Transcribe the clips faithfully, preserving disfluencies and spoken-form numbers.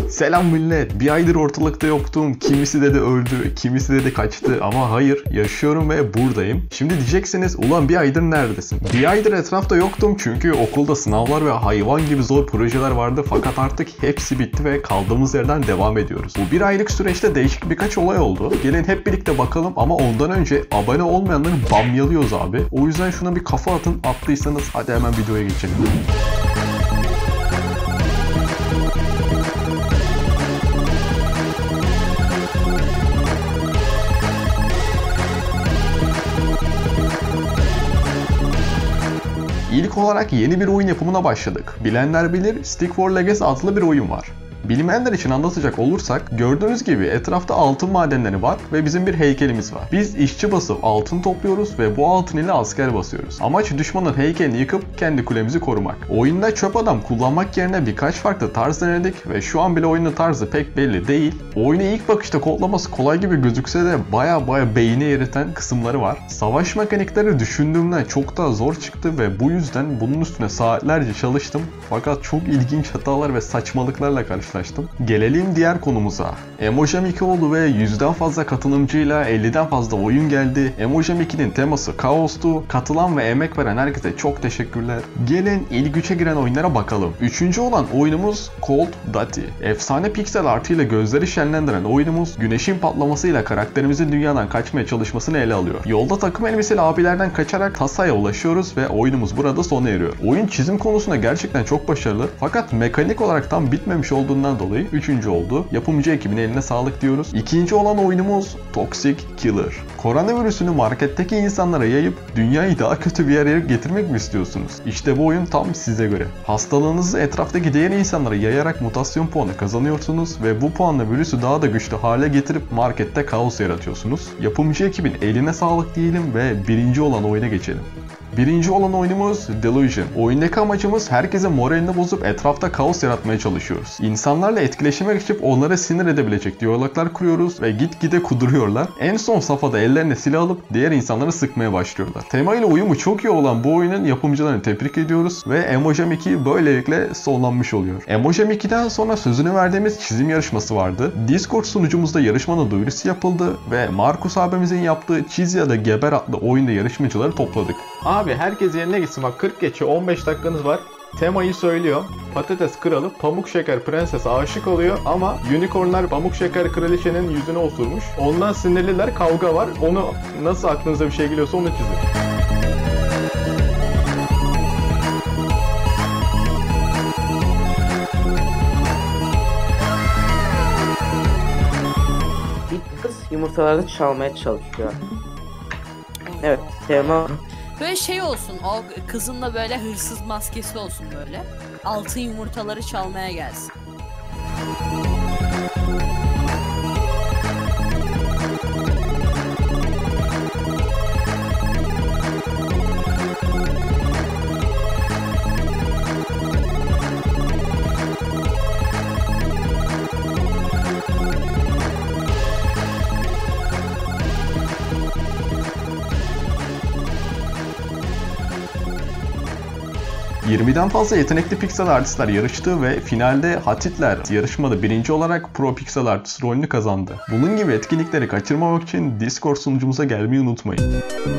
Selam millet. Bir aydır ortalıkta yoktum. Kimisi dedi öldü, kimisi dedi kaçtı ama hayır, yaşıyorum ve buradayım. Şimdi diyeceksiniz ulan bir aydır neredesin? Bir aydır etrafta yoktum çünkü okulda sınavlar ve hayvan gibi zor projeler vardı fakat artık hepsi bitti ve kaldığımız yerden devam ediyoruz. Bu bir aylık süreçte değişik birkaç olay oldu. Gelin hep birlikte bakalım ama ondan önce abone olmayanları bamyalıyoruz abi. O yüzden şuna bir kafa atın, attıysanız hadi hemen videoya geçelim. İlk olarak yeni bir oyun yapımına başladık. Bilenler bilir, Stick for Legacy adlı bir oyun var. Bilmeyenler için anlatacak olursak, gördüğünüz gibi etrafta altın madenleri var ve bizim bir heykelimiz var. Biz işçi basıp altın topluyoruz ve bu altın ile asker basıyoruz. Amaç düşmanın heykelini yıkıp kendi kulemizi korumak. Oyunda çöp adam kullanmak yerine birkaç farklı tarz denedik ve şu an bile oyunun tarzı pek belli değil. Oyunu ilk bakışta kodlaması kolay gibi gözükse de baya baya beyni eriten kısımları var. Savaş mekanikleri düşündüğümden çok daha zor çıktı ve bu yüzden bunun üstüne saatlerce çalıştım. Fakat çok ilginç hatalar ve saçmalıklarla karşılaştım. Gelelim diğer konumuza. Emojam iki oldu ve yüzden fazla katılımcıyla elliden fazla oyun geldi. Emojam iki'nin teması kaostu. Katılan ve emek veren herkese çok teşekkürler. Gelin ilk üçe giren oyunlara bakalım. Üçüncü olan oyunumuz Call of Duty. Efsane piksel artıyla gözleri şenlendiren oyunumuz güneşin patlamasıyla karakterimizin dünyadan kaçmaya çalışmasını ele alıyor. Yolda takım elbiseli abilerden kaçarak Tasa'ya ulaşıyoruz ve oyunumuz burada sona eriyor. Oyun çizim konusunda gerçekten çok başarılı fakat mekanik olarak tam bitmemiş olduğundan dolayı üçüncü oldu. Yapımcı ekibin eline sağlık diyoruz. İkinci olan oyunumuz Toxic Killer. Koronavirüsünü marketteki insanlara yayıp dünyayı daha kötü bir yere getirmek mi istiyorsunuz? İşte bu oyun tam size göre. Hastalığınızı etraftaki diğer insanlara yayarak mutasyon puanı kazanıyorsunuz ve bu puanla virüsü daha da güçlü hale getirip markette kaos yaratıyorsunuz. Yapımcı ekibin eline sağlık diyelim ve birinci olan oyuna geçelim. Birinci olan oyunumuz Delusion. Oyundaki amacımız herkese moralini bozup etrafta kaos yaratmaya çalışıyoruz. İnsanlarla etkileşime geçip onları sinir edebilecek diyaloglar kuruyoruz ve gitgide kuduruyorlar. En son safhada ellerine silah alıp diğer insanları sıkmaya başlıyorlar. Tema ile uyumu çok iyi olan bu oyunun yapımcılarını tebrik ediyoruz ve Emojam iki böylelikle sonlanmış oluyor. Emojam iki'den sonra sözünü verdiğimiz çizim yarışması vardı. Discord sunucumuzda yarışmanın duyurusu yapıldı ve Markus abimizin yaptığı Çiz ya da Geber adlı oyunda yarışmacıları topladık. Abi herkes yerine gitsin, bak kırk geçiyor, on beş dakikanız var. Temayı söylüyor. Patates kralı Pamuk Şeker prensese aşık oluyor ama unicornlar Pamuk Şeker kraliçenin yüzüne osurmuş. Ondan sinirliler, kavga var. Onu nasıl aklınıza bir şey geliyorsa onu çizin. Bir kız yumurtalarda çalmaya çalışıyor. Evet, tema. Böyle şey olsun, o kızın da böyle hırsız maskesi olsun böyle. Altın yumurtaları çalmaya gelsin. yirmiden fazla yetenekli piksel artistler yarıştı ve finalde Hatitler yarışmada birinci olarak Pro Pixel Artist rolünü kazandı. Bunun gibi etkinlikleri kaçırmamak için Discord sunucumuza gelmeyi unutmayın.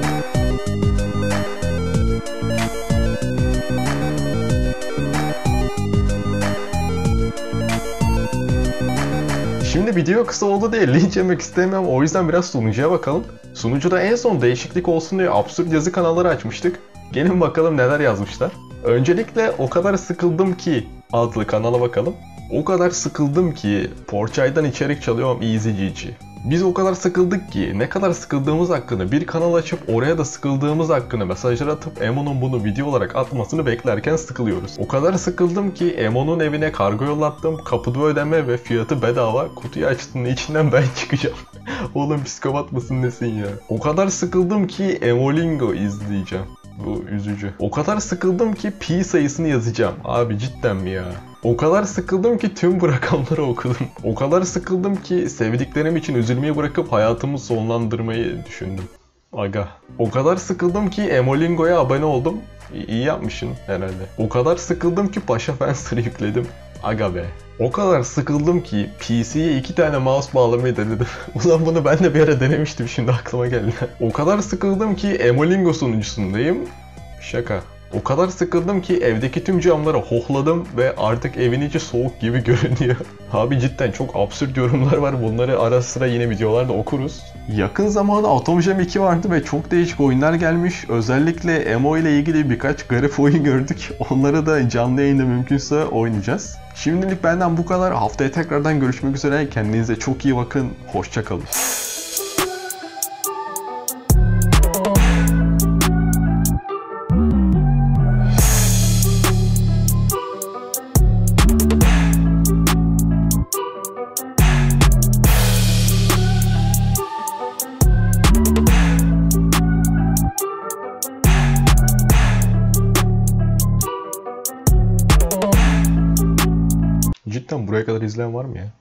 Şimdi video kısa oldu diye linç yemek istemiyorum, o yüzden biraz sunucuya bakalım. Sunucuda en son değişiklik olsun diye absürt yazı kanalları açmıştık. Gelin bakalım neler yazmışlar. Öncelikle o kadar sıkıldım ki adlı kanala bakalım. O kadar sıkıldım ki Porçay'dan içerik çalıyorum Easy G G. Biz o kadar sıkıldık ki ne kadar sıkıldığımız hakkında bir kanal açıp oraya da sıkıldığımız hakkında mesajlar atıp Emo'nun bunu video olarak atmasını beklerken sıkılıyoruz. O kadar sıkıldım ki Emo'nun evine kargo yollattım, kapıda ödeme ve fiyatı bedava, kutuyu açtığında içinden ben çıkacağım. Oğlum psikopat mısın nesin ya? O kadar sıkıldım ki Emolingo izleyeceğim. Bu üzücü. O kadar sıkıldım ki pi sayısını yazacağım. Abi cidden mi ya? O kadar sıkıldım ki tüm bu rakamları okudum. O kadar sıkıldım ki sevdiklerim için üzülmeyi bırakıp hayatımı sonlandırmayı düşündüm. Aga. O kadar sıkıldım ki Emolingo'ya abone oldum. İyi yapmışsın herhalde. O kadar sıkıldım ki Paşa Fencer'ı yükledim. Aga be. O kadar sıkıldım ki P C'ye iki tane mouse bağlamayı denedim. Ulan bunu ben de bir ara denemiştim, şimdi aklıma geldi. O kadar sıkıldım ki Emolingo sunucusundayım. Şaka. O kadar sıkıldım ki evdeki tüm camları hohladım ve artık evin içi soğuk gibi görünüyor. Abi cidden çok absürt yorumlar var. Bunları ara sıra yine videolarda okuruz. Yakın zamanda Atom Jam iki vardı ve çok değişik oyunlar gelmiş. Özellikle Emo ile ilgili birkaç garip oyun gördük. Onları da canlı yayında mümkünse oynayacağız. Şimdilik benden bu kadar. Haftaya tekrardan görüşmek üzere. Kendinize çok iyi bakın. Hoşça kalın. Cidden buraya kadar izleyen var mı ya?